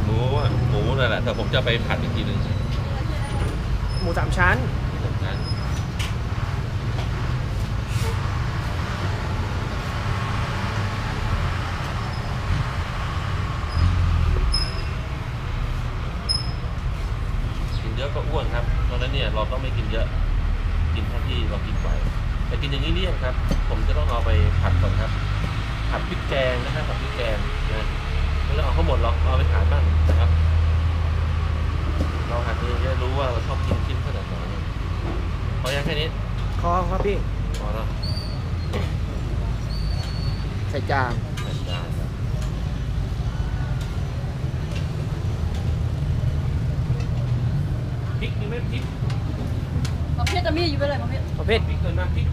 หมูนั่นแหละแต่ผมจะไปผัดอีกทีนึงหมู3 ชั้นกินเยอะก็อ้วนครับเพราะนั้นเนี่ยเราต้องไม่กินเยอะกินเท่าที่เรากินไหวแต่กินอย่างนี้เนี่ยครับผมจะต้องเอาไปผัดก่อนครับผัดพริกแกงนะครับผัดพริกแกงนะไม่ต้องเอาข้าวหมดหรอกเอาไปทานบ้างนะครับเราหัดเองจะรู้ว่าเราชอบกินชิ้นขนาดไหนพอยังแค่นี้พอครับพี่พอแล้วใส่จานครับพริกมีไหมพริกประเภทจะมีอยู่เป็นไรประเภทพริกเกินมากพริก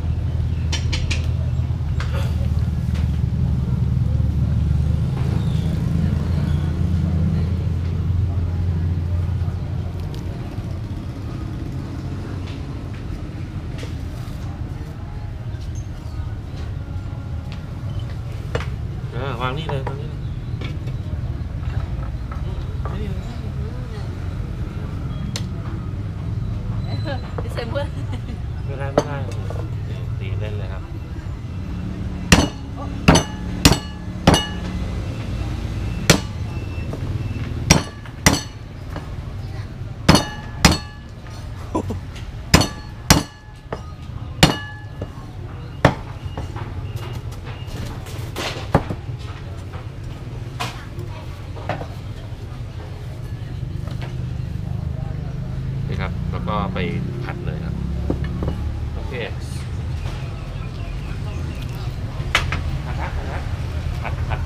วางนี่เลยวางนี่เลยดิเซมเพื่อนไม่ได้ตีเล่นเลยครับแล้วก็ไปผัดเลยครับโอเคผัด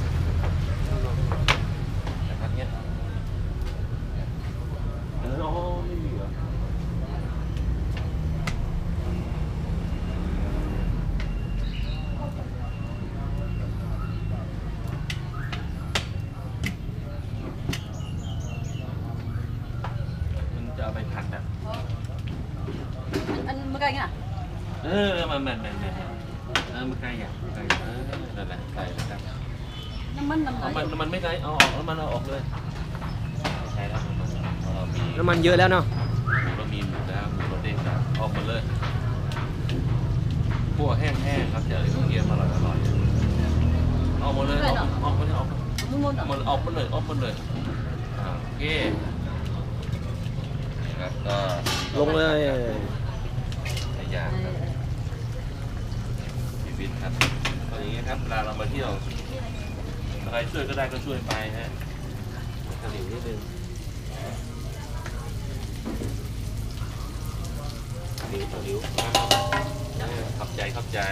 เนี้ยไม่มีเหรอมันจะเอาไปผัดแบบอันเมื่อไงอ่ะมันมันใกล้อ่ะนั่นแหละใส่เลยครับน้ำมันไม่ใช่เอาออกแล้วมันเอาออกเลยใช่แล้วน้ำมันเยอะแล้วเนาะเรามีหมูแล้วหมูเราเด้งแล้วออกหมดเลยพวกแห้งๆครับเดี๋ยวเยี่ยมอร่อยออกหมดเลยออกหมดเลยออกหมดเลยโอเคครับก็ลงเลยยากครับชีวิตครับตอนนี้ครับเวลาเรามาเที่ยวใครช่วยก็ได้ก็ช่วยไปฮะตะหลิวนิดนึงตะหลิวขับใจ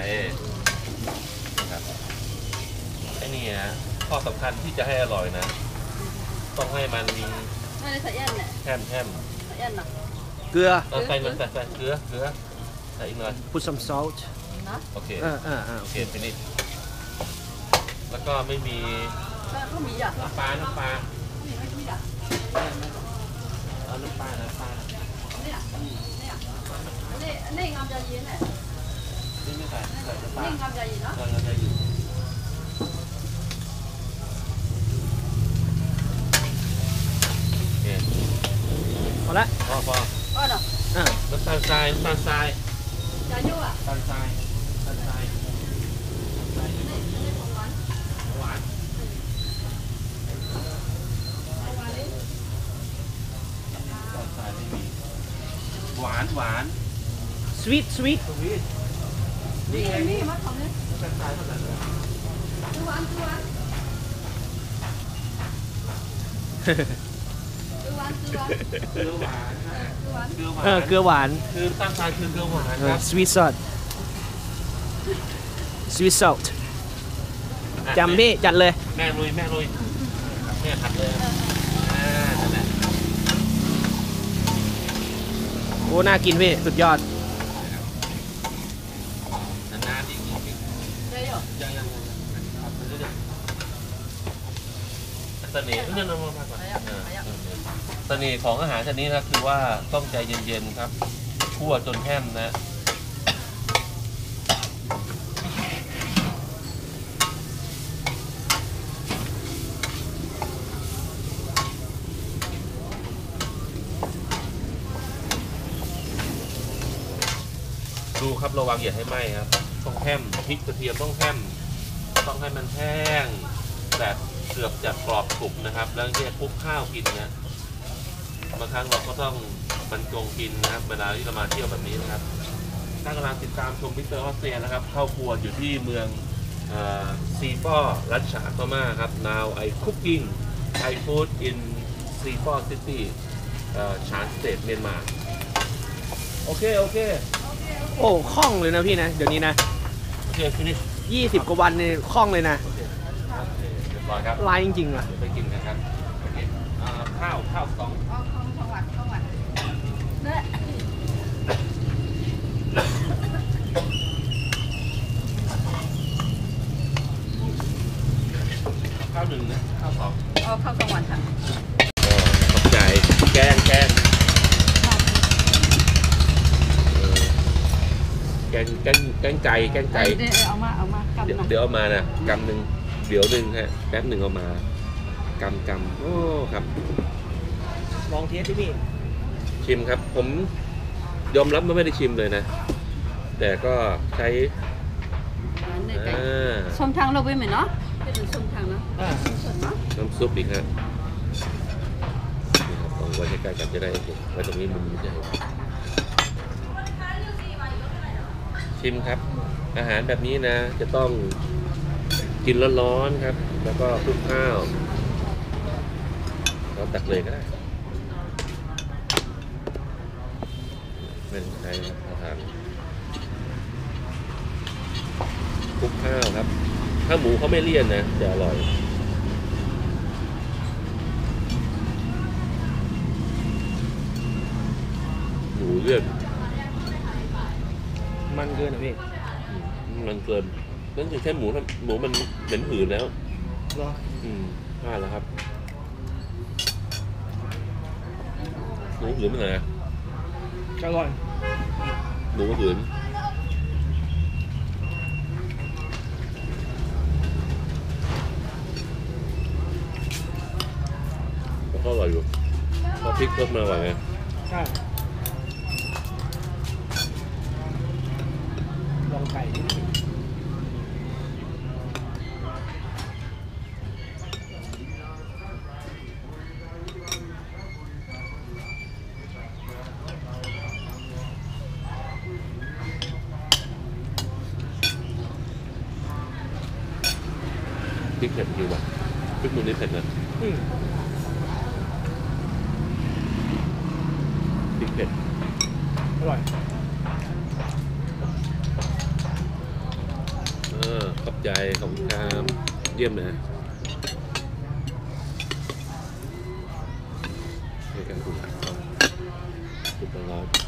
ครับไอ้นี่นะข้อสำคัญที่จะให้อร่อยนะต้องให้มันมีใส่แอนเนี่ยแฮมใส่แอนหรอเกลือใส่เกลือใส่อีกหน่อย put some salt โอเคโอเคฟินิชแล้วก็ไม่มีก็มีอ่ะน้ำปลาไม่มีอ่ะเอาน้ำปลานี่งามใจเย็นเนี่ยนี่ไม่ใส่น้ำปลานี่งามใจเย็นเนาะงามใจเย็นโอเคพอละพอเนาะน้ำตาลทรายจะยุ่งอ่ะน้ำตาลทรายหวานหวานสวีทนี่มาทำเนี่ยน้ำตาลทรายเท่าไหร่หวานเกลือหวานคือตั้งใจคือเกลือหวานครับ sweet salt จำพี่จัดเลยแม่ลุยแม่ผัดเลยนั่นแหละโอ้น่ากินพี่สุดยอดนานๆอีกยังเสน่ห์นี่นำมาก่อนเสน่ห์ของอาหารชนิดนี้นะคือว่าต้องใจเย็นๆครับคั่วจนแห้มนะครับระวังอย่าให้ไหม้ครับต้องแห้มพริกกระเทียมต้องแห้มต้องให้มันแห้งแบบเกือบจะกรอบสุกนะครับ แล้วเนี่ยคลุกข้าวกินนะบางครั้งเราก็ต้องบรรจงกินนะครับเวลาที่เรามาเที่ยวแบบนี้นะครับถ้ากำลังติดตามชมมิสเตอร์ออสเตรียนะครับเข้าครัวอยู่ที่เมืองซีฟอร์รัชฉานพม่าครับ now I cooking Thai food in ซีฟอร์ซิตี้ชานสเตทเมียนมาโอเคโอ้คล่องเลยนะพี่นะเดี๋ยวนี้นะโอเคฟินิช 20 กว่าวันเนี่ยคล่องเลยนะโอเคเรียบร้อยครับลายจริงๆอ่ะเดี๋ยวไปกินกันครับโอเคข้าวสองเอาของหวานเนี่ยข้าวหนึ่งนะข้าวสองเอาข้าวกลางวันค่ะขอบใจแกงแกงไก่เดี๋ยวเอามากำเดี๋ยวนะเดี๋ยวเอามานะกำหนึ่งเดี๋ยวหนึ่งฮะแป๊บหนึ่งเอามากำโอ้ครับลองเทสดิพี่ชิมครับผมยอมรับว่าไม่ได้ชิมเลยนะ แต่ก็ใช้เนี่ยไก่ส้มทางเราไปไหมเนาะเป็นส้มทางเนาะ ส้มเนาะน้ำซุปอีกฮะนี่ครับต้องไว้ใกล้ๆกันจะได้เห็นไว้ตรงนี้มุมนี้จะเห็นชิมครับ อาหารแบบนี้นะ จะต้องกินร้อนๆครับ แล้วก็คลุกข้าวเราตักเลยก็ได้เป็นไทยครับอาหารคลุกข้าวครับ ถ้าหมูเขาไม่เลี่ยนนะจะอร่อยหมูเลี่ยนมันเกินอ่ะพี่มันเกินนั่นคือแค่หมูมันเหม็นหืนแล้วเหรอพลาดแล้วครับหมูหืนเป็นไงอร่อยหมูหืนแล้วก็อร่อยอยู่พอพริกเพิ่มมาอร่อยไงใช่ลองไก่ดิพริกเผ็ดจริงว่ะพริกมึงนี่เผ็ดนะอืมพริกเผ็ดอร่อยขอบใจขอบคุณครับเยี่ยมนะในการคุยสุดร้อน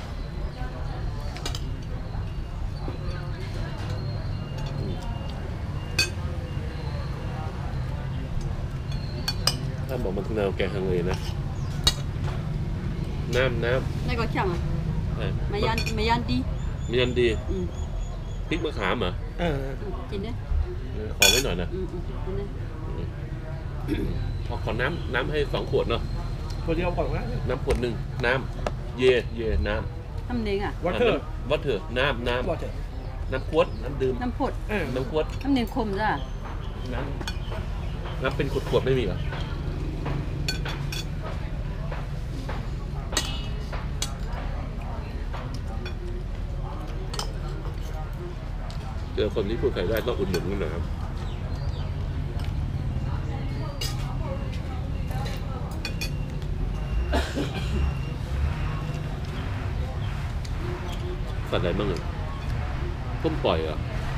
ถ้าบอกมันคือแนวแกงฮังเลนะน้ำนี่ก็ช่างอ่ะไม่มายันดีมียันดีพริกมะขามเหรอกินได้ขอไว้หน่อยนะกินได้ขอน้ำให้2 ขวดเนาะตัวเดียวก่อนนะน้ำขวดหนึ่งน้ำเย่น้ำน้ำเด้งอ่ะวัตเตอร์วัตเถอะน้วัตเตอร์ำน้ำขวดน้ำดื่มน้ำผดน้ำขวดน้ำเด้งคมจ้ะน้ำเป็นขวดไม่มีเหรอเจอคนที่พูดไทยได้ต้องอุดหนุนกันนะครับสัตว์อะไรบ้างเลยต้มปล่อยเหรอ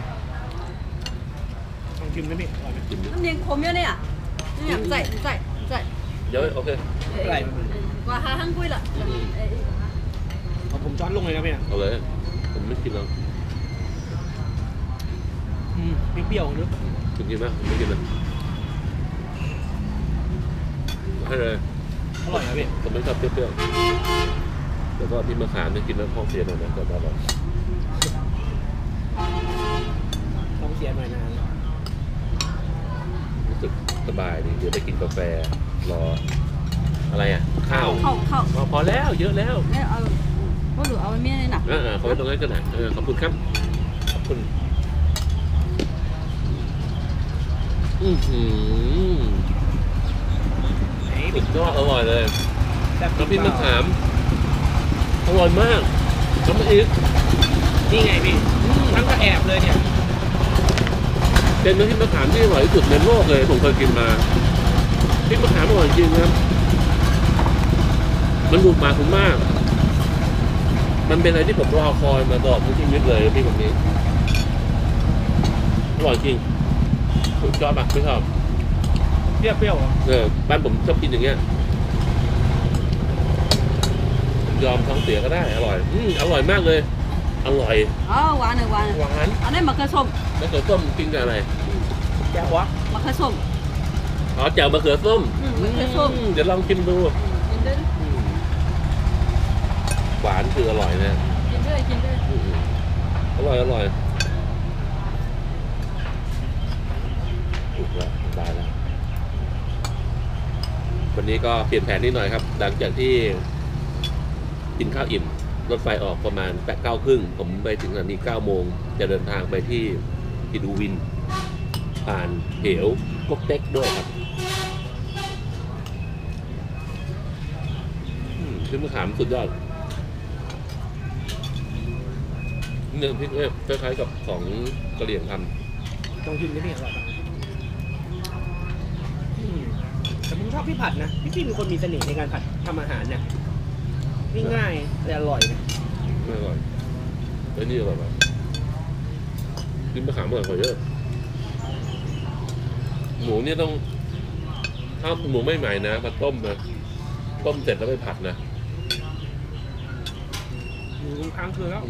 ลองชิมได้พี่อร่อยไหมกินดิน้ำเด้งคมเยอะเนี่ยเนี่ยใส่เดี๋ยวโอเคกว่าหาหั่งกุ้ยละเอาผมช้อนลงเลยนะพี่นะเอาเลยผมไม่กินแล้วเปรี้ยวๆนึกคุณกินไหมผมไม่กินเลยให้เลยอร่อยนะพี่ผมไม่ชอบเปรี้ยวๆแต่ก็พริกมะขามเนี่ยกินแล้วท้องเสียหน่อยนะแต่อร่อยต้องเสียหน่อยนะรู้สึกสบายดีเดี๋ยวได้กินกาแฟรออะไรอ่ะข้าวเข้าพอแล้วเยอะแล้วเนี่ยเอาก็หรือเอาไว้เมียในหนักขอไว้ตรงนั้นก็ได้ขอบคุณครับขอบคุณสุดยอดอร่อยเลยน้ำพริกมะขามอร่อยมากน้ำมันอีกนี่ไงพี่ทั้งกระแอบเลยเนี่ยเป็นน้ำพริกมะขามที่อร่อยที่สุดในโลกเลยผมเคยกินมาพริกมะขามอร่อยจริงครับมันถูกปากผมมากมันเป็นอะไรที่ผมรอคอยมาตลอดทั้งชีวิตเลยพี่คนนี้อร่อยจริงชอบปะไม่ชอบเปรี้ยวบ้านผมชอบกินอย่างเงี้ยยอมท้องเสียก็ได้อร่อยอร่อยมากเลยอร่อยหวานหวานอันนี้มะเขือส้มมะเขือส้มกินกับอะไรแจ่วะมะเขือส้มแจ่วมะเขือส้มมะเขือส้มเดี๋ยวลองกินดูหวานคืออร่อยนะกินด้วยอร่อยถูกแล้วตายแล้ววันนี้ก็เปลี่ยนแผนนิดหน่อยครับหลังจากที่กินข้าวอิ่มรถไฟออกประมาณ9:30ผมไปถึงสถานี9 โมงจะเดินทางไปที่กิดูวินผ่านเหวกกเต็กด้วยครับขึ้นมะขามสุดยอดเนื้อพริกคล้ายๆกับของกะเหรี่ยงทำต้องกินได้พี่อร่อยแต่ผมชอบพี่ผัดนะพี่เป็นคนมีเสน่ห์ในการผัดทำอาหารเนี่ยง่ายๆแต่อร่อยนะไม่อร่อยไอ้นี่อร่อยมากกินมะขามอร่อยกว่าเยอะหมูเนี่ยต้องถ้าหมูไม่ใหม่นะมาต้มนะต้มเสร็จแล้วไปผัดนะหมูค้างคืนแล้ว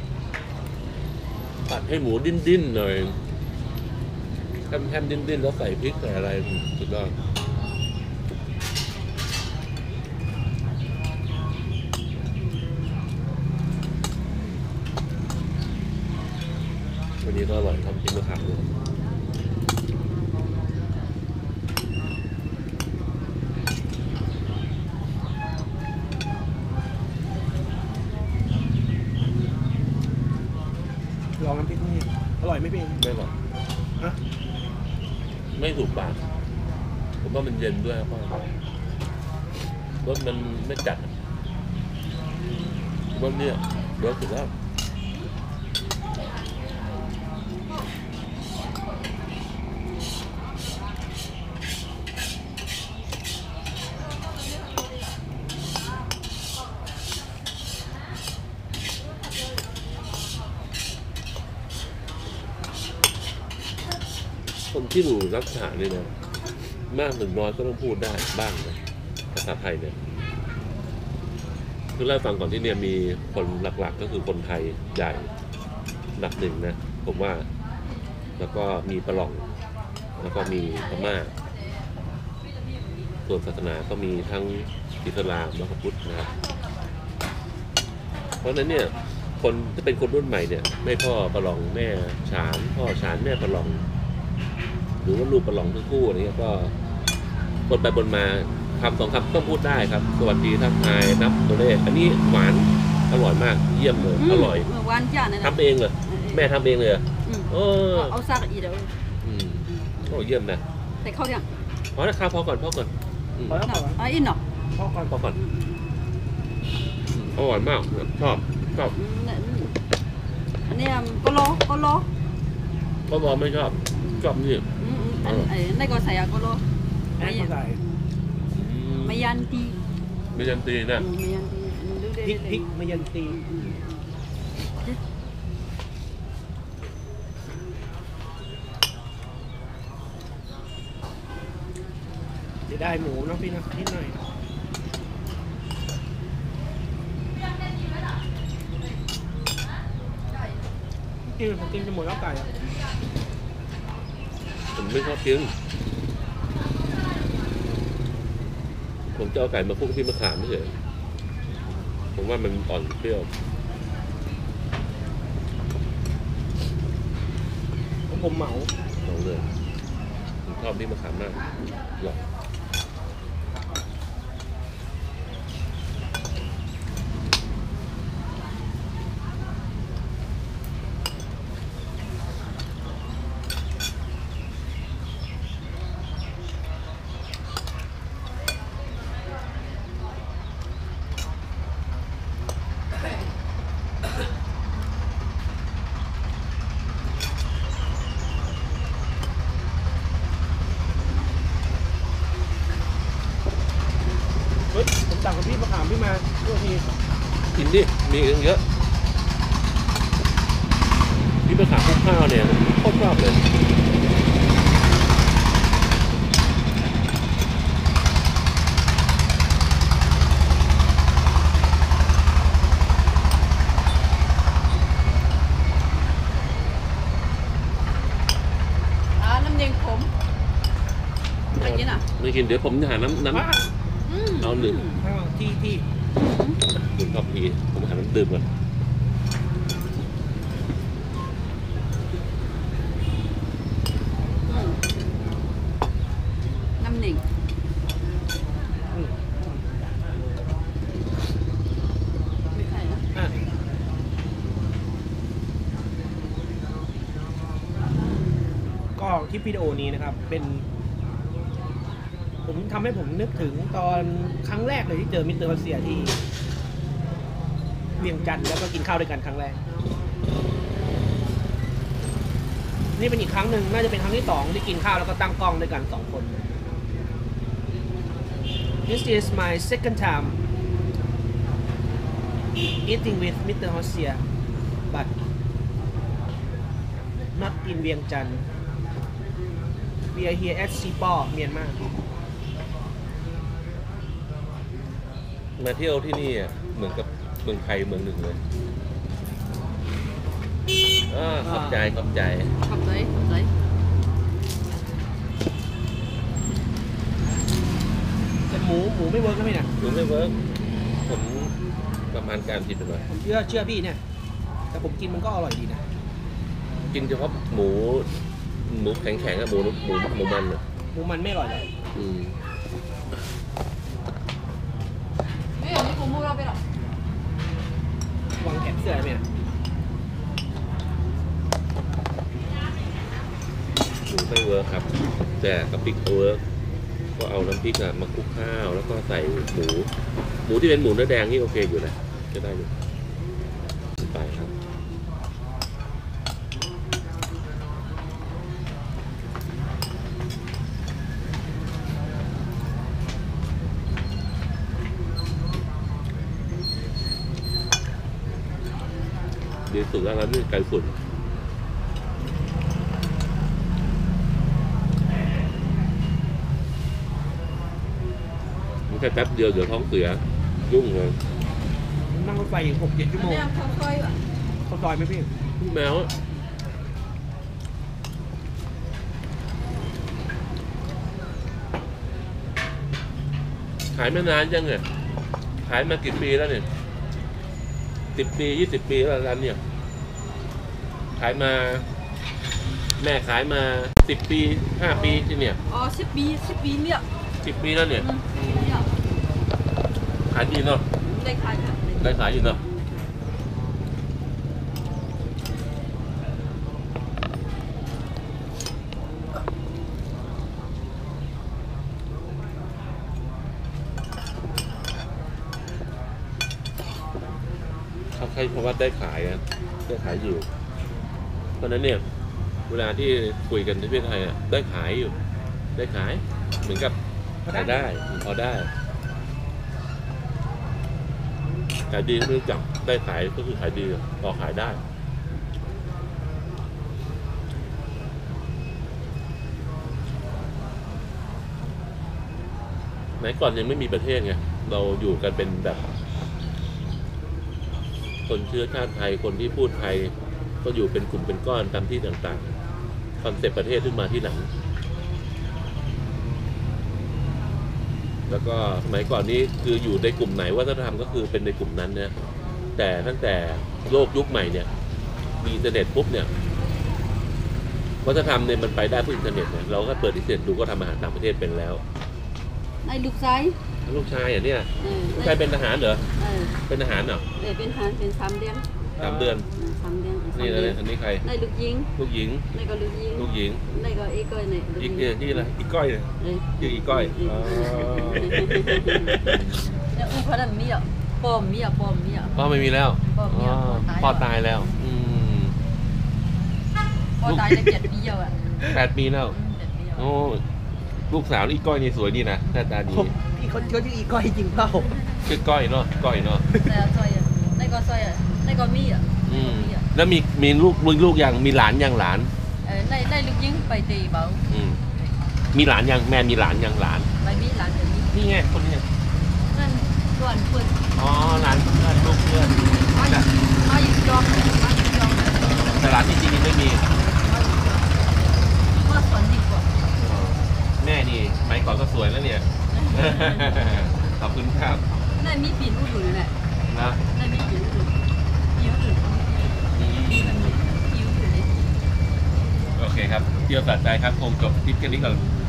ผัดให้หมูดิ้นๆหน่อยแฮมดิ้นๆแล้วใส่พริกใส่อะไรสุดยอดวันนี้ก็อร่อยครับกินมะขามด้วยลองน้ำพริกนี่อร่อยไหมพี่ไม่หรอกไม่ถูกปากผมว่ามันเย็นด้วยครับรสมันไม่จัดรสเนี่ยรสสุดแล้วคนที่รู้รักษาเนี่ยนะมากหรือน้อยก็ต้องพูดได้บ้างนะภาษาไทยเนี่ยคือเล่าฟังก่อนที่เนี่ยมีคนหลักๆก็คือคนไทยใหญ่หลักหนึ่งนะผมว่าแล้วก็มีฝรั่งแล้วก็มีพม่าส่วนศาสนาก็มีทั้งอิสลามและพุทธนะครับเพราะฉะนั้นเนี่ยคนจะเป็นคนรุ่นใหม่เนี่ยไม่พ่อฝรั่งแม่ฉานพ่อฉานแม่ฝรั่งหรือว่าลูกประหลองทั้งคู่อะไรเงี้ยก็บนไปบนมาคำสองคำต้องพูดได้ครับสวัสดีทักทายนับตัวเลขอันนี้หวานอร่อยมากเยี่ยมเลยอร่อยหวานจ้าเนี่ยทำเองเลยแม่ทำเองเลยเอาซากอีเดียวโอ้เยี่ยมนะแต่เขาอย่างพอแล้วข้าวพอก่อนพอแล้วอินเนาะพอก่อนอร่อยมากชอบอันนี้ก็รอไม่ชอบนี่ในก็ใส่ก็รอมายันตีนะพริกมายันตีจะได้หมูเนาะพี่นะนิดหน่อยผมกินจะหมดแล้วไก่ผมไม่ชอบกินผมจะเอาไก่มาคลุกที่มะขามไม่ใช่ผมว่ามันอ่อนเปรี้ยวผมเหมาเลยผมชอบที่มะขามมากหรอสั่งกับพี่มะขามพี่มาตัวทีกินดิ มีอีกเยอะพี่ไปขาคลุกข้าวเนี่ยโคตรชอบเลยน้ำเย็นขมอะไรกินอ่ะไม่กินเดี๋ยวผมจะหาน้ำว่าเอาหนึ่งที่ดื่มกาแฟผมหาน้ำดื่มก่อนน้ำหนึ่งไม่ใช่นะอ่ะก็คลิปวิดีโอนี้นะครับ เป็นผมทำให้ผมนึกถึงตอนครั้งแรกเลยที่เจอมิสเตอร์รัสเซียที่เวียงจันทร์แล้วก็กินข้าวด้วยกันครั้งแรก นี่เป็นอีกครั้งหนึ่งน่าจะเป็นครั้งที่สองที่กินข้าวแล้วก็ตั้งกล้องด้วยกันสองคน This is my second time eating with Mr. Hossia but not in เวียงจันทร์ We are here at Sipo เมียนมามาเที่ยวที่นี่อ่ะเหมือนกับเมืองไทยเมืองหนึ่งเลยขอบใจขอบใจขอบใจแต่หมูไม่เวิร์กนะพี่นะดูไม่เวิร์กผมประมาณการผิดไปหน่อยผมเชื่อพี่เนี่ย แต่ผมกินมันก็อร่อยดีนะกินเฉพาะหมูแข็งๆกับหมูมันอ่ะหมูมันไม่อร่อยเลยไม่有你公布那边了。 วางแขนเสื้อไหมเนี่ยหมูไม่เวิร์กครับ แต่กะปิเวิร์กก็เอาน้ำพริกมาคลุกข้าวแล้วก็ใส่หมูที่เป็นหมูเนื้อแดงนี่โอเคอยู่นะจะได้อยู่ไปครับดีสุดแล้วนี่ไก่ฝุ่นมันแค่แป๊บเดียวเดี๋ยวท้องเสียยุ่งเลยนั่งรถไฟอีก6-7 ชั่วโมง那样超快了。 เขาซอยไหมพี่แมวขายมานานยังเนี่ยขายมากี่ปีแล้วเนี่ย10 ปี 20 ปีแล้วร้านเนี่ยขายมาแม่ขายมา10 ปี 5 ปีที่เนี่ย哦，10 ปี了。 10 ปีแล้วเนี่ย了。 ขายดีเนาะได้ขายค่ะได้ขายอยู่เนาะเขาใครเพราะว่าได้ขายนะได้ขายอยู่ เพราะฉะนั้นเนี่ยเวลาที่คุยกันที่ประเทศไทยอ่ะได้ขายอยู่ ได้ขายเหมือนกับขายได้พอได้ขายดีไม่รู้จักได้ขายก็คือขายดีพอขายได้ไหนก่อนยังไม่มีประเทศไงเราอยู่กันเป็นแบบ คนเชื้อชาติไทยคนที่พูดไทยก็อยู่เป็นกลุ่มเป็นก้อนตามที่ต่างๆคอนเซ็ปต์ประเทศขึ้นมาที่หลังแล้วก็สมัยก่อนนี้คืออยู่ในกลุ่มไหนวัฒนธรรมก็คือเป็นในกลุ่มนั้นนะแต่ตั้งแต่โลกยุคใหม่เนี่ยมีอินเทอร์เน็ตปุ๊บเนี่ยวัฒนธรรมเนี่ยมันไปได้เพราะอินเทอร์เน็ตเนี่ยเราก็เปิดอินเทอร์เน็ตดูก็ทำอาหารต่างประเทศเป็นแล้วในลูกชายลูกชายอ่ะเนี่ย ลูกชายเป็นทหารเหรอเป็นทหารเหรอเป็นทหารเป็น3 เดือน 3 เดือน 3 เดือนนี่อะไรอันนี้ใครในลูกยิงลูกหญิงในก็ลูกยิงลูกหญิงในก็อีกก้อยในลูกอียิกงนี่อะไรอีกก้อยเนี่ยชื่ออีกก้อยอ๋อเนี่ยอุ้งเขาดันมีอ่ะปอมมีอ่ะพ่อไม่มีแล้วพ่อมีแล้วพ่อตายแล้วมพอตายได้7 ปีแล้วอ่ะ 8 ปีแล้ว 7 ปีแล้วโอ้ลูกสาวนี่ก้อยนี่สวยดีนะหน้าตาดีพี่เขาชื่ออีก้อยจริงเปล่าชื่อก้อยเนาะก้อยเนาะแต่ซอยอ่ะในก็ซอยอ่ะในก็มีอ่ะแล้วมีลูกยังมีหลานยังหลานในลูกยิงไปตีเบามีหลานยังแม่มีหลานยังหลานไม่มีหลานแบบนี้นี่ไงคนนี้นั่นส่วนเพื่อนอ๋อหลานเพื่อนลูกเพื่อนมาอยู่จอมมาอยู่จอมแต่หลานที่จริงไม่มีว่าสอนดีกว่าแม่นี่สมัยก่อนก็สวยแล้วเนี่ย ขอบคุณครับนั่นมีปีนอุดหนุนแหละนะนั่นมีปีนอุดหนุนปีนอุดหนุนปีนอุดหนุนโอเคครับเที่ยวสะใจครับคงจบทริปแค่นี้ก่อน